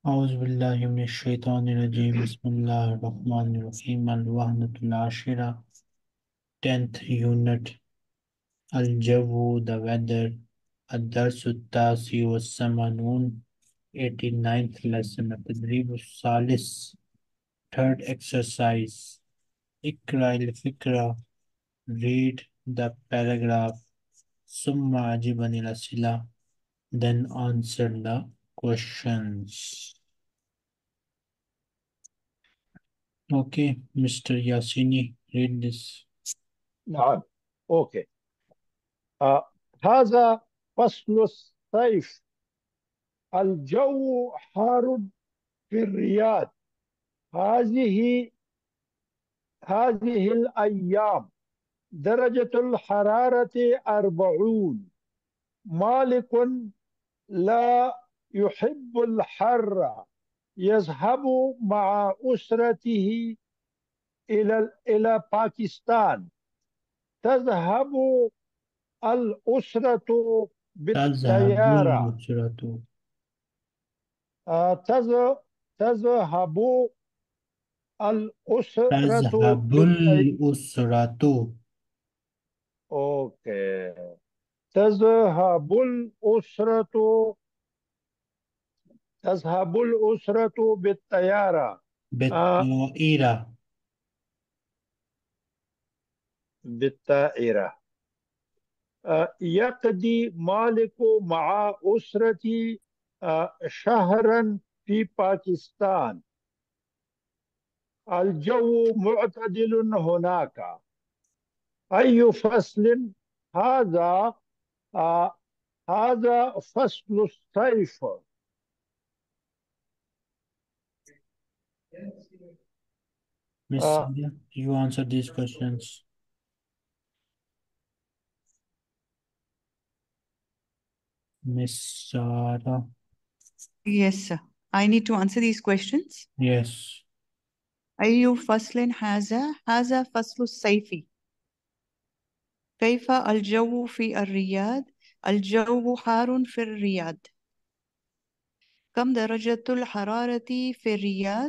Auzubillahiminesh-shaytanir-rajim. Bismillahir-Rahmanir-Rahim. Al-Wahdatul Ashira. 10th unit. Al-Jawu, the weather. Ad-Darsu Tasi was-Samanun. 89th lesson. At-Tadrib salis third exercise. Ikra al-Fikra. Read the paragraph. Summa ajiban ila-sila. Then answer the questions. Okay, Mr. Yassini, read this. نعم. Okay. هذا فصل الصيف. الجو حار في الرياض. هذه الأيام درجة الحرارة 40. مالك لا يحب الحر. يذهب مع أسرته إلى Pakistan. تذهب الأسرة تذهب بالطيارة. الأسرة تذهب الأسرة تذهب بالطيارة. الأسرة okay. تذهب الأسرة تذهب الأسرة بالطيارة. آه بالطائرة بالطائرة. يقضي مالك مع أسرتي شهرا في باكستان. الجو معتدل هناك. أي فصل هذا؟ هذا فصل الصيف. Miss Sandhya, you answer these questions. Miss Sarah. Yes, sir. I need to answer these questions. Yes. أي فصل هذا فصل الصيف. كيف الجو في الرياض؟ الجو حار في الرياض. كم درجة الحرارة في الرياض؟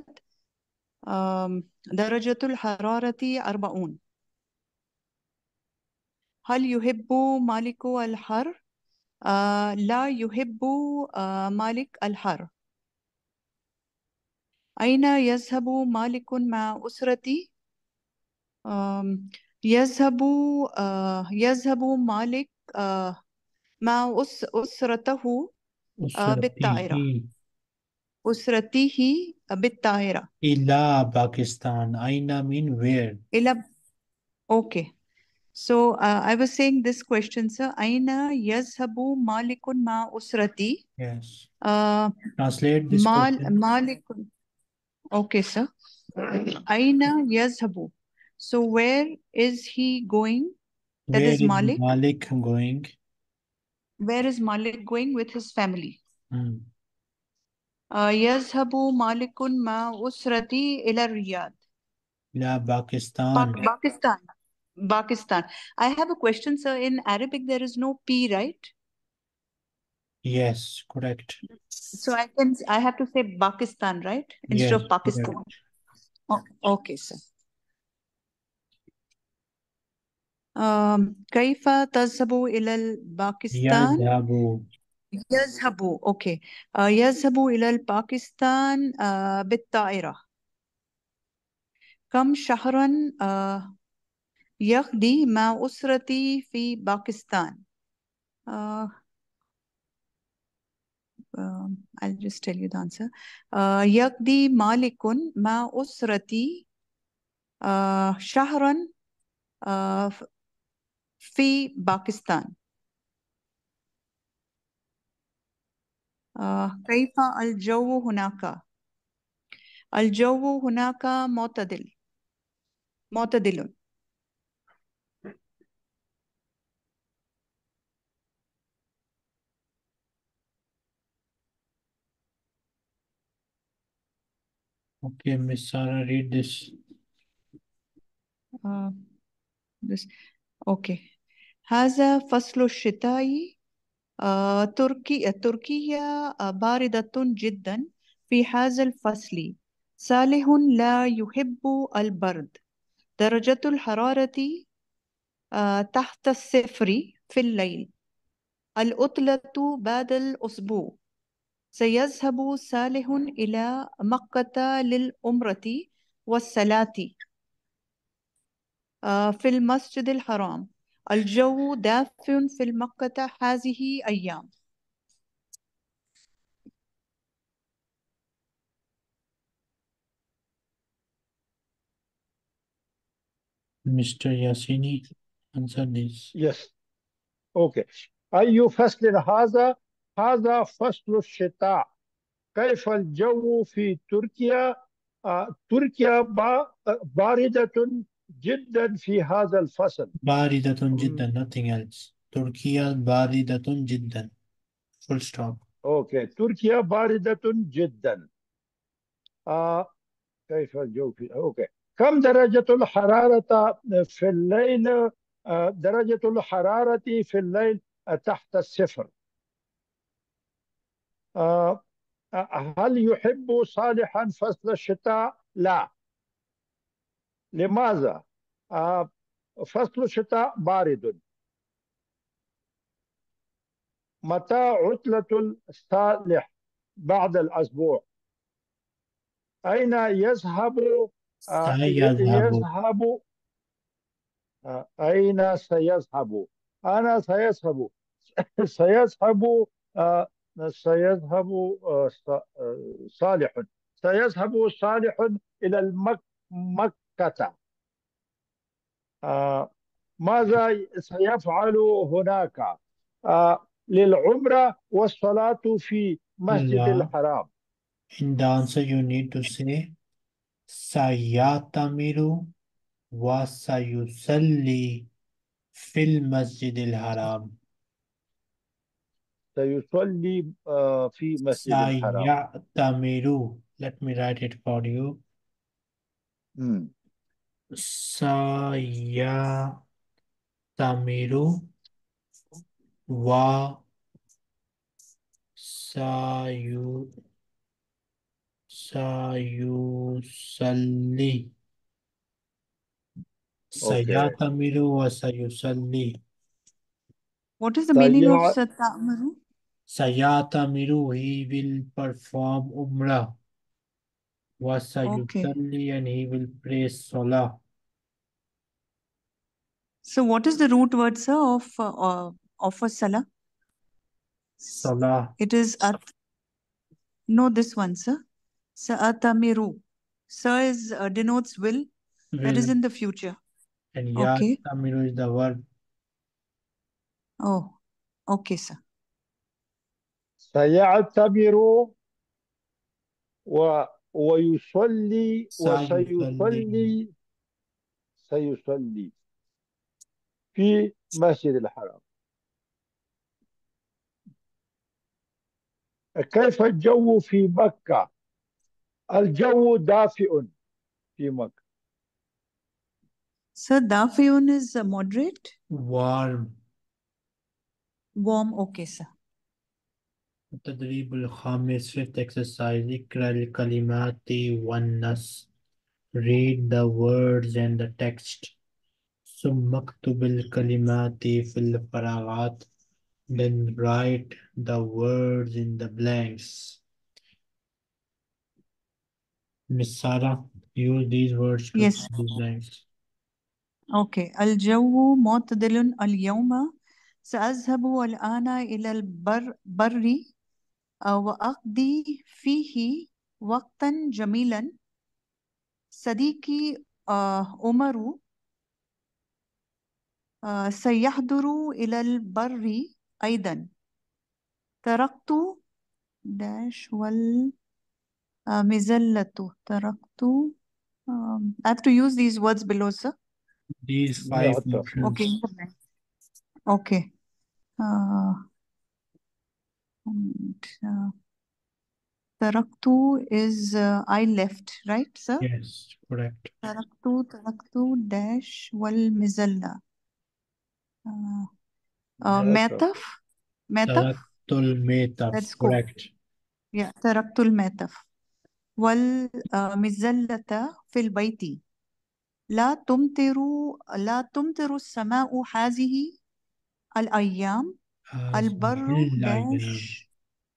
درجة الحرارة 40. هل يحب مالك الحر؟ لا يحب مالك الحر. أين يذهب مالك مع أسرتي؟ يذهب مالك مع أسرته بالطائرة. أسرته أسرته بالطائرة. إلى باكستان. أين mean where? إلى Okay. So I was saying this question, sir. أين يذهب مالك مع أسرتي? Yes. Uh, Translate this question. مالك. Okay, sir. أين يذهب? So where is he going? That Where is is Malik. Malik going? Where is Malik going with his family? Hmm. يذهب مالك مع أسرتي إلى الرياض. إلى Pakistan. Pakistan. Pakistan. I have a question, sir. In Arabic, there is no P, right? Yes, correct. So I have to say Pakistan, right? Instead Yes, of Pakistan. correct. Okay, sir. كيف تذهب إلى Pakistan? يذهب. Okay. يذهب إلى باكستان بالطائرة. كم شهرا يقضي مع أسرتي في Pakistan? I'll just tell you the answer. يقضي مالك مع أسرتي شهرا في باكستان. كيف الجو هناك؟ الجو هناك معتدل. Okay, Miss Sarah, read this. This. Okay. هذا فصل الشتاء. تركيا باردة جدا. في هذا الفصل. صالح لا يحب البرد. درجة الحرارة تحت الصفر في الليل. العطلة بعد الأسبوع. سيذهب صالح إلى مكة للعمرة والصلاة في المسجد الحرام. الجو دافئ في مكة هذه أيام. Mr. Yassini, answer this. Yes. Okay. أي فصل هذا؟ هذا فصل الشتاء. كيف الجو في تركيا؟ تركيا باردة جدا في هذا الفصل. باردة مم. جدا, nothing else. تركيا باردة جدا. Full stop. أوكي، تركيا باردة جدا. آه كيف الجو في أوكي. كم درجة الحرارة في الليل؟ درجة الحرارة في الليل تحت الصفر. آه هل يحب صالحا فصل الشتاء؟ لا. لماذا؟ فصل الشتاء بارد. متى عطلة الصالح؟ بعد الأسبوع. أين يذهب؟ سيذهب. يذهب. أين سيذهب؟ أنا سيذهب. سيذهب. آه، سيذهب صالح. سيذهب صالح إلى مكة. ماذا سيفعل هناك؟ للعمرة والصلاة في مسجد لا. الحرام. In the answer you need to say سيعتمر وسيصلي في المسجد الحرام. سيصلي في مسجد الحرام. سيعتمر. Let me write it for you. مم. سيعتمر وسيصلي أوكي. سيعتمر وسيصلي. What is the meaning of سيع... Satamaru? سيعتمر, he will perform Umrah. Okay. وسيصلي, and he will pray Salah. So what is the root word, sir, of a salah? Salah. It is no, this one, sir. Sa'atamiru. Sir is denotes will. That is Will. in the future. And Okay. Ya'tamiru is the verb. Oh, okay, sir. سيعتبر ويصلي سيصلي. سيصلي في مسجد الحرام. كيف الجو في مكة؟ الجو دافئ في مكة. Sir, Dafiyun is moderate. Warm. Warm. Okay, sir. التدريب الخامس, fifth exercise. اقرأ الكلمات والنص. Read the words and the text. ثم اكتب الكلمات في الفراغات. Then write the words in the blanks. Miss Sarah, use these words to Yes. fill the blanks. Okay. الجو معتدل اليوم. سأذهب الآن إلى البر وأقضي فيه وقتا جميلا. صديقي عمر سيحضر إلى البر أيضا. تركت those والمزلة. تركت I have to use these words below, sir. These 5 معطف. options. Okay. Okay. تركت is I left, right, sir? Yes, correct. تركت dash والمزلة. معطف. ماتف. تركت الميتف. Let's go. Correct. Yeah, تركت الماتف. والمزلة في البيت. لا تمطر السماء هذه الأيام. هذه البر الأيام. داش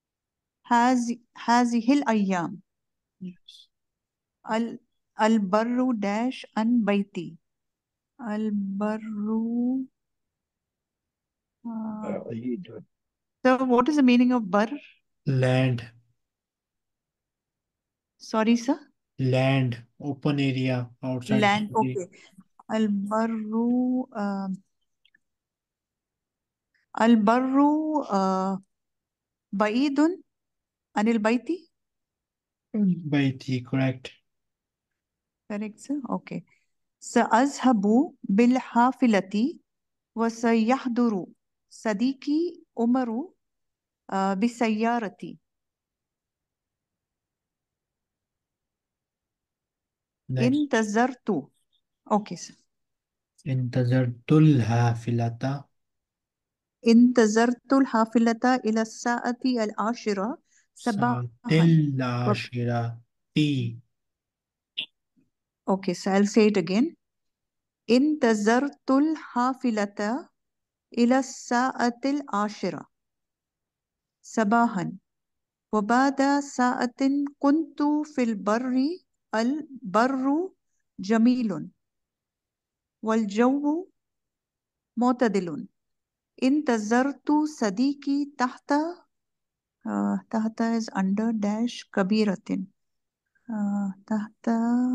هذه الأيام. Yes. البر داش عن بيتي. البر. بعيد. So what is the meaning of bar? Land. Sorry, sir. Land. Open area outside the Land. city. Okay. البر البر بعيد عن البيت. بيتي. Correct. Correct, sir. Okay. سأذهب بالحافلة وسيحضر Siddiqui عمر بسيارتي. Next. انتظرت. Okay, sir. انتظرت الحافلة. انتظرت الحافلة إلى الساعة 10 ساعة صباحا. العاشرة. Okay, so I'll say it again. انتظرت الحافلة إلى الساعة 10 صباحا، وبعد ساعة كنت في البر. البر جميل والجو معتدل. انتظرت صديقي تحت is under dash كبيرة. تحت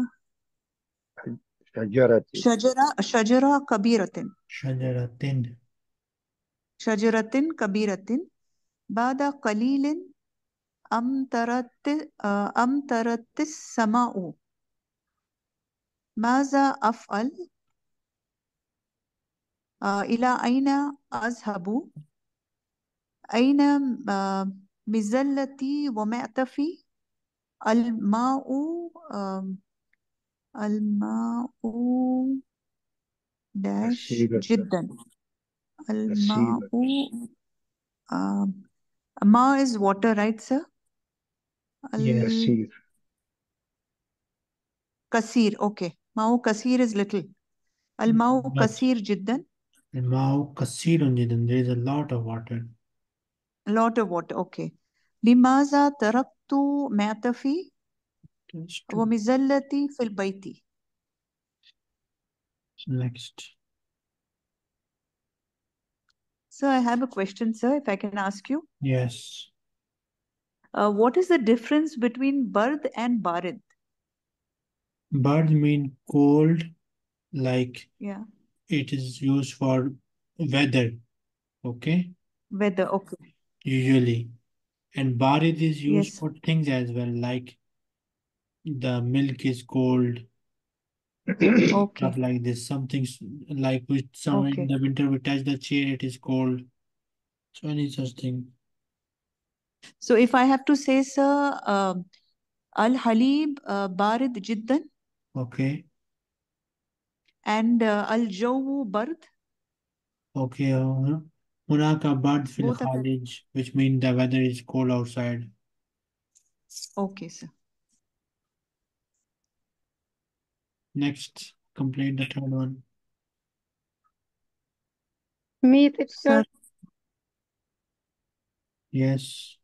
شجرتي. شجرة كبيرة. شجرة. شجرة كبيرة. بعد قليل أمطرت السماء. ماذا أفعل؟ إلى أين أذهب؟ أين مزلتي ومعطفي؟ الماء الماء داش كثيرة. جدا. الماء كثيرة. ما is water, right, sir? Yes. كثير. كثير. Okay. ماء كثير is little. الماء Much. كثير جدا. الماء كثير جدا. There is a lot of water. lot of water. Okay. لماذا تركت معطفي Just ومزلتي في البيت؟ next. So I have a question, sir, if I can ask you. Yes. What is the difference between Bard and Barid? Bird mean cold, like Yeah. it is used for weather. Okay. Weather. Okay. Usually. And barid is used Yes. for things as well, like the milk is cold, Okay. stuff like this. Something like with some in Okay. the winter we touch the chair, it is cold. So any such thing. So if I have to say, sir, Al-Halib Barid Jiddan Okay. and Al-Jawu Bard, Okay. Hunaka bard fil both are correct. khalij, which means the weather is cold outside. Okay, sir. Next, complete the third one. Me, teacher. Sir, Yes.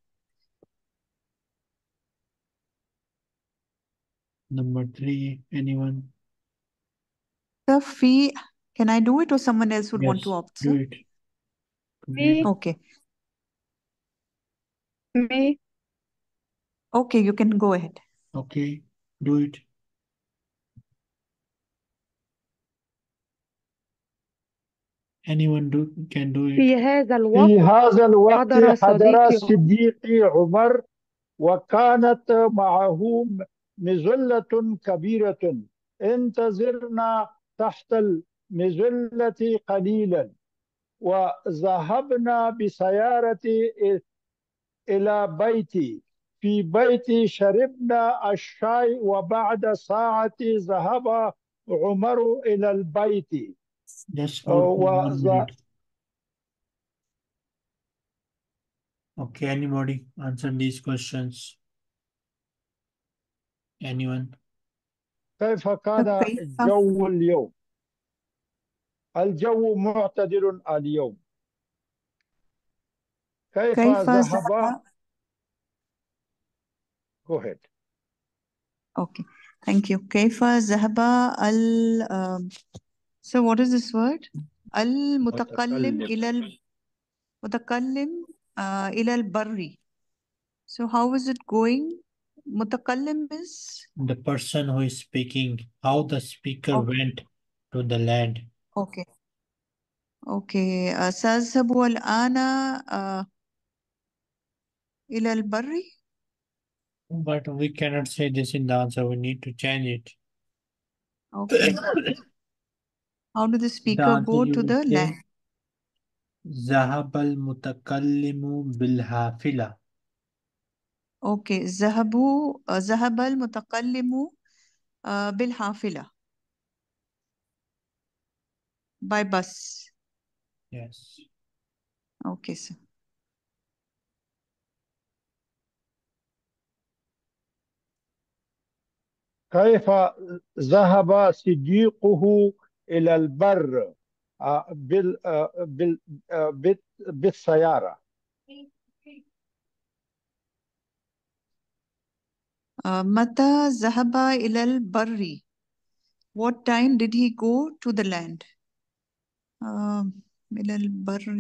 Number 3, anyone? sir, fee, can I do it or someone else would want to Yes, opt, do sir? it. Complete. Me, Okay. me, Okay, you can go ahead. Okay, do it. Anyone can do it. في هذا في الوقت هذا الوقت حضر حضر صديقي صديقي عمر، وكانت معه مظلة كبيرة. انتظرنا تحت المظلة قليلا، وذهبنا بسيارتي إلى بيتي. في بيتي شربنا الشاي، وبعد ساعة ذهب عمر إلى البيت. Just for 1 وذ... minute. Okay, anybody answer these questions? Anyone? كيف كان كيف الجو اليوم؟ الجو معتدل اليوم. كيف كيف ذهب؟ ذهب Go ahead. Okay, thank you. كيف ذهب so what is this word? المتكلم متكلم. إلى المتكلم إلى البر. So how is it going? متكلم is The person who is speaking, how the speaker okay. went to the land. Okay. Okay. سأذهب الآن إلى البر. But we cannot say this in the answer. We need to change it. Okay. How do the The speaker answer go you to will the land? say ذهب المتكلم بالحافلة. Okay. ذهب المتكلم بالحافلة by bus. Yes. Okay, sir. كيف ذهب صديقه إلى البر بالسيارة؟ متى ذهب إلى البر? What time did he go to the land? إلى البر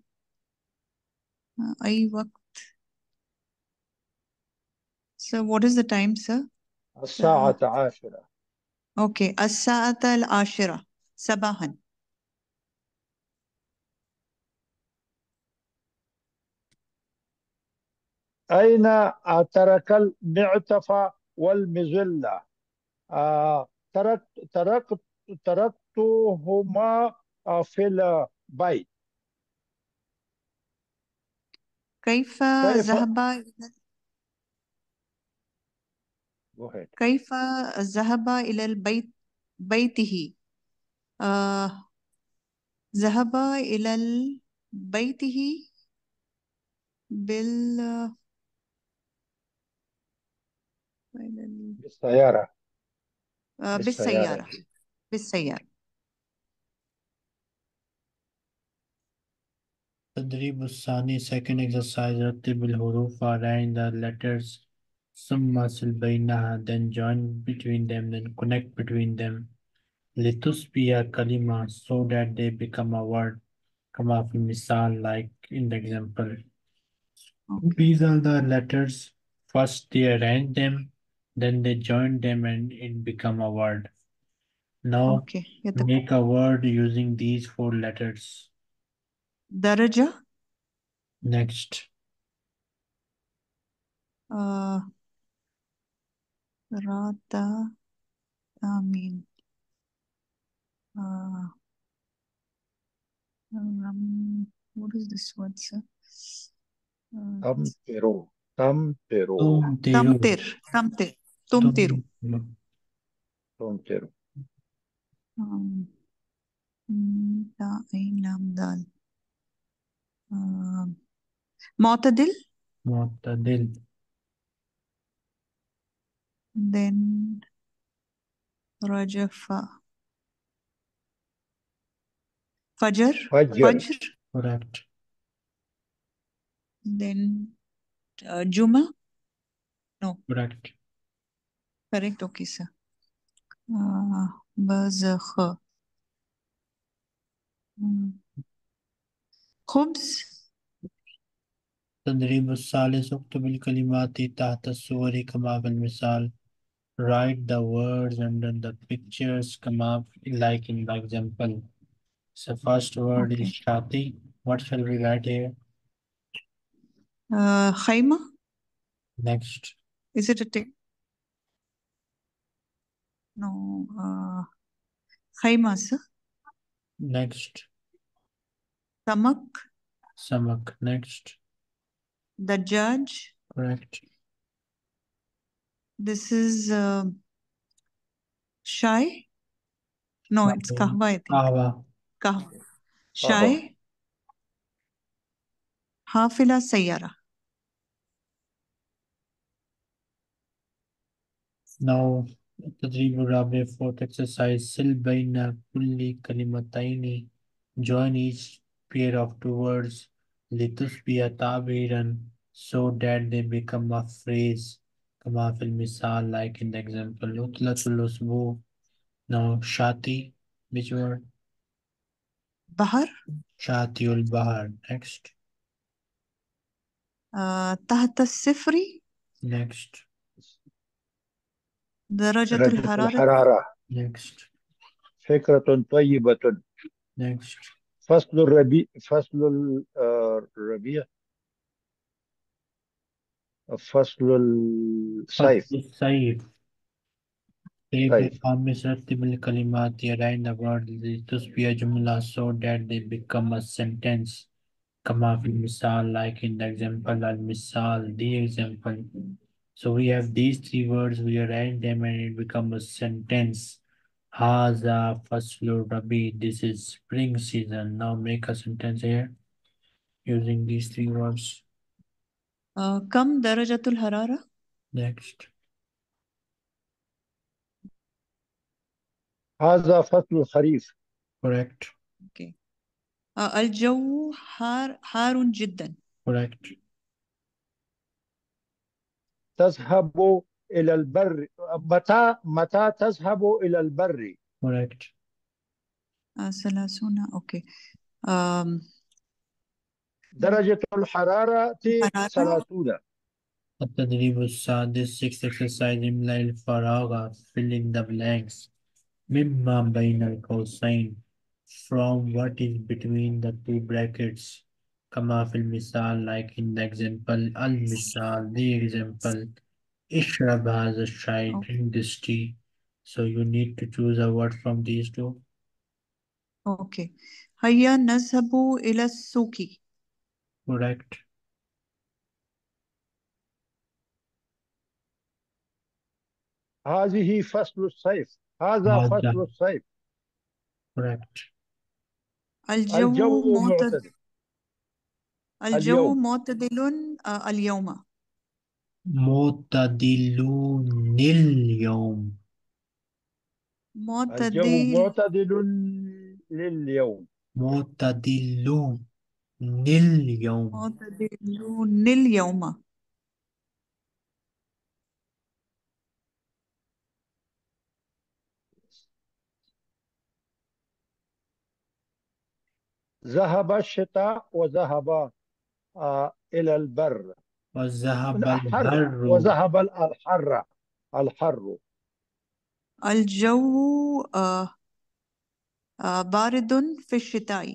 أي وقت? So what is the time, sir? الساعة 10. Okay, الساعة العاشرة صباحا. أين ترك المعطف والمجلة؟ تركتهما في البيت. كيف كيف ذهب Go ahead. كيف ذهب إلى البيت بيته؟ ذهب إلى بيته بال بالسيارة. بالسيارة. بالسيارة. تدريب الثاني second exercise رتب الحروف arrange the letters ثم صل بينها then join between them then connect between them لتصبح كلمة so that they become a word كما في مثال like in the example. Okay. These are the letters. First they arrange them, then they join them and it become a word. Now Okay. make a word using these 4 letters. درجة. Next. راتا آمين. What is this word, sir? تمطر. تمطر. تمطر. تمطر. تمطر. تمطر. تا عين لام دال. معتدل. معتدل. then رجف. فجر. فجر. فجر. Correct. then جمعة. no. Correct. correct. okay, sir. بزخ. خبز. تدريب الثالث اكتب الكلمات تحت الصور كما في المثال. Write the words under the pictures كما like in the example. So first word is shati. What shall we write here? خيمة. Next. is it a tick? no. خيمة, sir. Next. سمك. Samak. Next. دجاج. Correct. this is شاي. no, it's kahwa, I think. Kahwa. kahwa. شاي. حافلة سيارة. Now, تدريب الرابع, fourth exercise. سل بين كل كلمتين. Join each pair of two words لتصبح تعبيرا so that they become a phrase. كما في المثال, like in the example. عطلة الأسبوع. Now, شاطئ, which word? بحر. شاطئ البحر. Next. تحت الصفر. Next. درجة درجة الحرارة. الحرارة. Next. فكرة طيبة. Next. فصل الربيع. فصل الربيع. فصل الصيف. فصل الصيف. كيف Saif. الخامس رتب الكلمات arrange the words لتصبح جملة so that they become a sentence كما في المثال like in the example المثال the example. So we have these three words, we arrange them and it becomes a sentence. هذا فصل الربيع, this is spring season. Now make a sentence here using these three words. كم درجة الحرارة؟ Next. هذا فصل الخريف. Correct. okay. الجو حار جدا. Correct. تذهب إلى البر. متى تذهب إلى البر؟ Correct. 30. اوكي. درجة الحرارة 30. التدريب السادس, sixth exercise. املأ الفراغ, fill in the blanks. مما بين القوسين, from what is between the two brackets. كما في المثال like in the example المثال the example. اشرب هذا الشاي, drink this tea. So you need to choose a word from these two. Okay. هيا نذهب إلى السوق. Correct. هذه فصل الصيف. هذا هذا. فصل الصيف. Correct. الجو معتدل. الجو معتدل اليوم. معتدلون اليوم. الجو معتدل لليوم. معتدلون اليوم. معتدلون اليوم. ذهب الشتاء وذهب إلى البر. وذهب الحر. الحر. وذهب الحر. الحر. الجو بارد في الشتاء.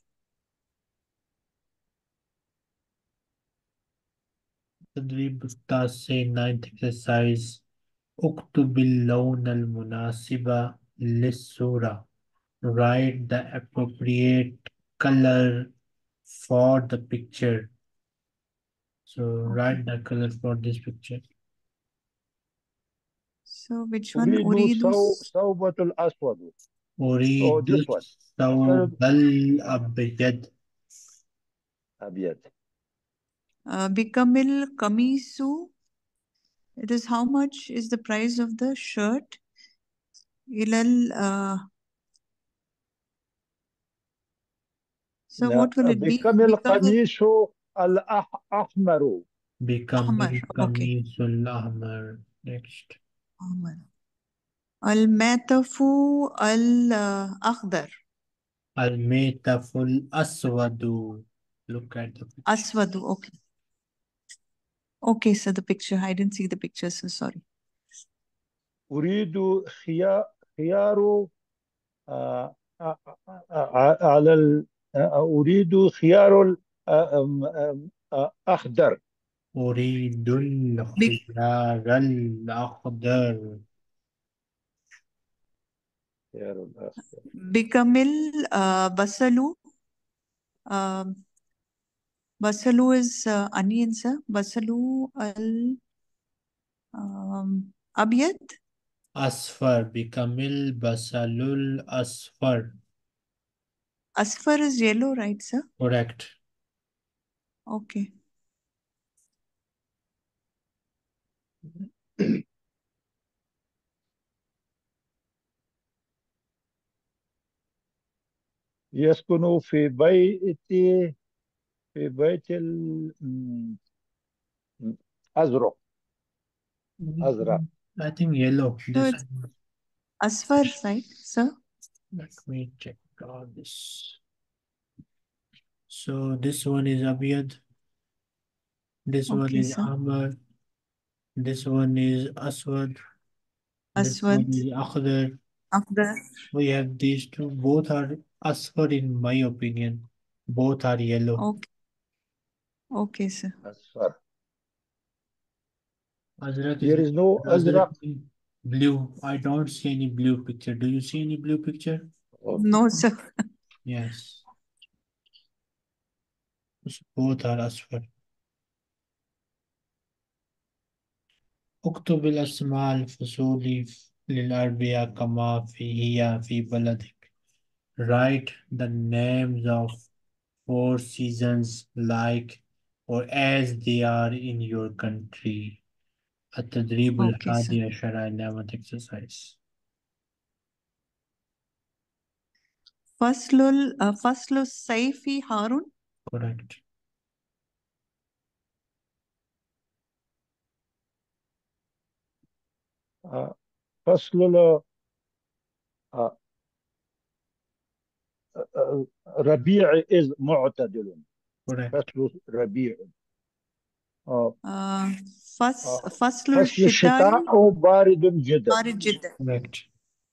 تدريب التاسع, ninth exercise. اكتب اللون المناسب للصورة. Write the appropriate color for the picture. So write the color for this picture. So which one? أريد ثوب الأسود. أريد الثوب الأبيض. أبيض. بكم القميص. It is how much is the price of the shirt. إلى so what will it be? بكم القميص الأحمر. بكم القميص الأحمر. Next. أحمر. المعطف الأخضر. المعطف الأسود. Look at the picture. أسود. Okay. Okay, so the picture. I didn't see the picture, so sorry. أريد خيار على أريد خيار أخضر. أريد الخيار الأخضر. بكم البصل. بصل is onion, sir. بصل أبيض. أصفر. بكم البصل الأصفر. أصفر is yellow, right, sir? Correct. يسكن في بيت أزرق. أزرق. I think yellow. So This it's Asfar, right, sir? let me check all this. So this one is Abiyad. This one Okay, is sir. Ahmar. This one is Aswad. This one Aswad, is Akhdar. Akhdar. We have these two. Both are Asfar in my opinion. Both are yellow. Okay, okay, sir. أصفر. Azrak There is is no Azrak أزرق. is blue. I don't see any blue picture. Do you see any blue picture? No, sir. Yes. Both are Asfar. اكتب الأسماء الفصول للأربعة كما هي في بلدك. Write the names of 4 seasons like or as they are in your country. التدريب Okay, sir. الحادي عشر 11th exercise. فصل الصيف هارون. Correct. فصل ربيع is معتدل. Correct. فصل ربيع. فصل فصل الشتاء الشتاء بارد جدا. بارد جدا. Correct.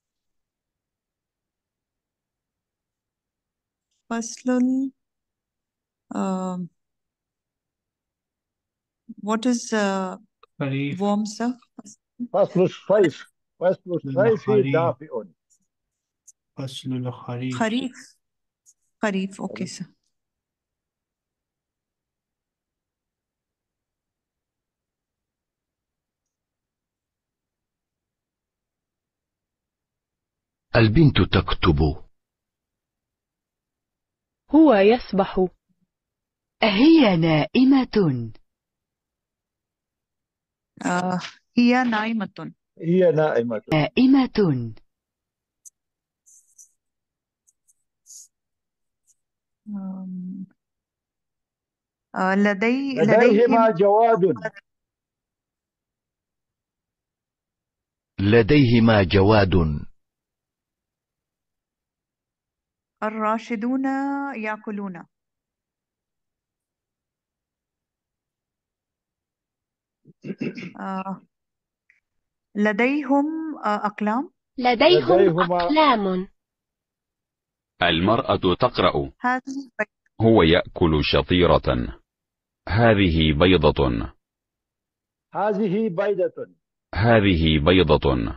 فصل what is kharif. warm, sir? فصل الصيف. فصل الصيف الخريف. دافئ. فصل الخريف. خريف. خريف. Okay, sir. البنت تكتب. هو يسبح. هي نائمة. هي نائمة. هي نائمة. نائمة. لديهما جواد. لديهما جواد. الراشدون يأكلون. لديهم أقلام. لديهم أقلام. المرأة تقرأ. هذه هو يأكل شطيرة. هذه بيضة. هذه بيضة. هذه بيضة.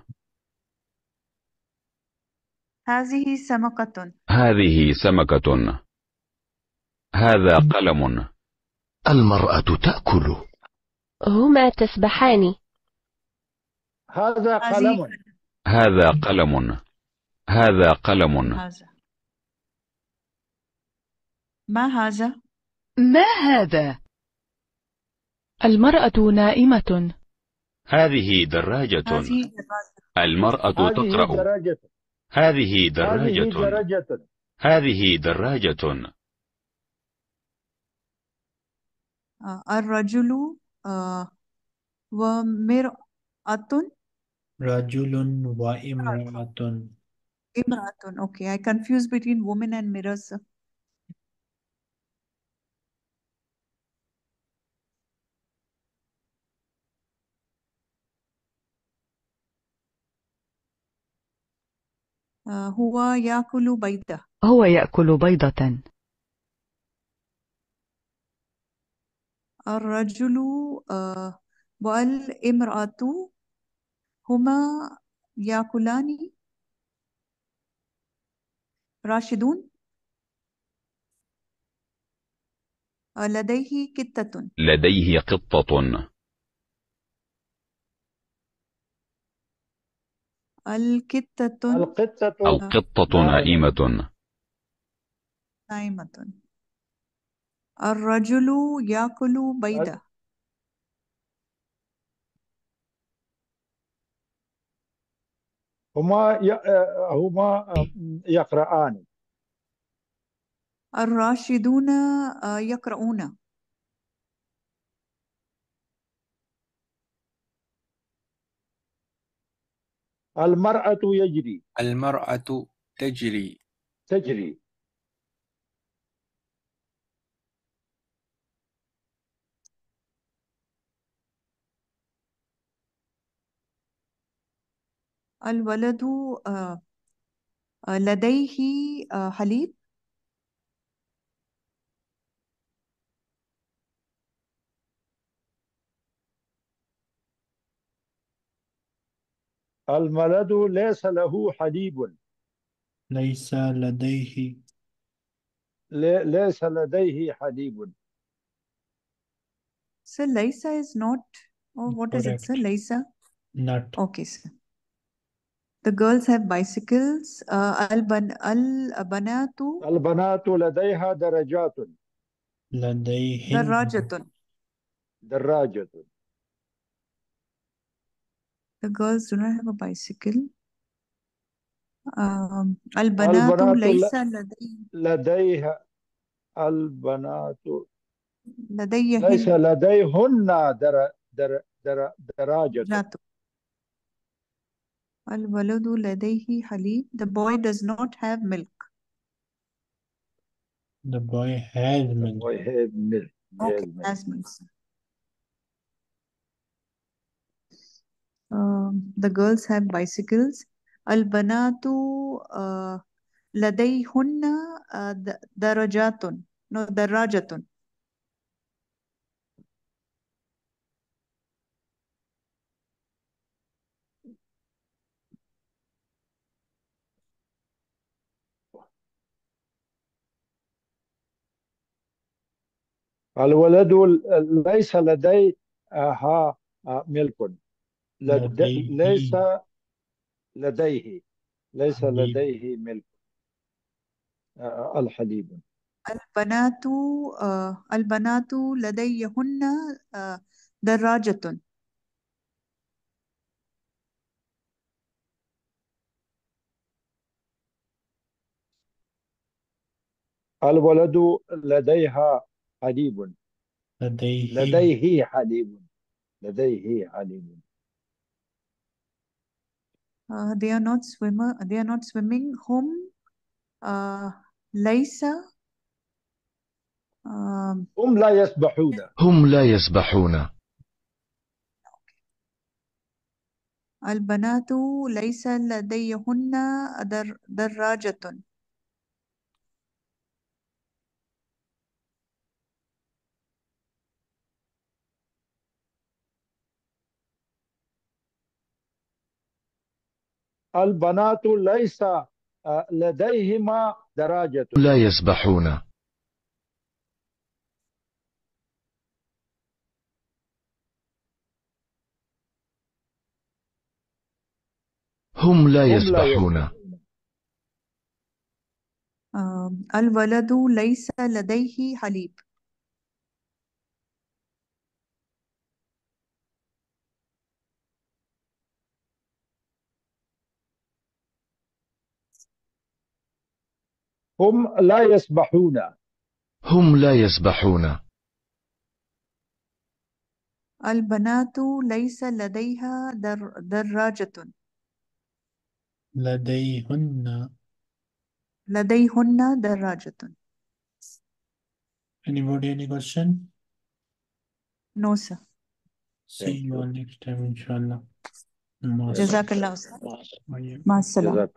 هذه سمكة. هذه سمكة. هذا قلم. المرأة تأكل. هما تسبحان. هذا قلم. هذا قلم. هذا قلم. هذا. ما هذا؟ ما هذا؟ المرأة نائمة. هذه دراجة. هذه دراجة. المرأة تقرأ. هذه دراجة. هذه دراجة. هذه دراجة. هذه دراجة. الرجل ومرأة. رجل وامرأة. امرأة. Okay, I confuse between woman and mirrors. هو يأكل بيضة. هو يأكل بيضة. الرجل والامرأة هما يأكلان. راشدون لديه قطة. لديه قطة. القطة. القطة نائمة. نائمة. الرجل يأكل بيضة. هما يقرآن. الراشدون يقرؤون. المرأة يجري المرأة تجري. تجري. الولد لديه حليب. الولد ليس له حليب. ليس لديه. ليس لديه حليب. So Laisa is not, or what is it, sir? Correct. Laisa? Not. Okay, sir. The girls have bicycles. Al-banatu البنات لديها درجات. لديهن darajatun. دراجة. The girls do not have a bicycle. Al-banatu البنات laysa لديها البنات ليس ladayhin لديهن دراجة. jatu. Al-waladu ladayhi halib. The boy does not have milk. The boy has milk. boy has milk. Okay, has milk, sir. The girls have bicycles. Al-banatu ladayhunna darajatun. No, darajatun. الولد ليس لديها ملك. ليس لديه ليس حليب. لديه ملك. الحليب. البنات لديهن دراجة. الولد لديها حليب. لديه حليب. لديه حليب. They are not swimmer. They are not swimming. Hum ليس هم لا يسبحون. هم لا يسبحون. البنات ليس لديهن دراجة. البنات ليس لديهما دراجة. لا يسبحون. هم لا يسبحون. الولد ليس لديه حليب. هم لا يسبحون. هم لا يسبحون. البنات ليس لديها دراجة. لديهن دراجة. Anybody any question? No, sir. See you all next time inshallah. جزاك الله أستاذ. Bye. مع السلامة. جزاك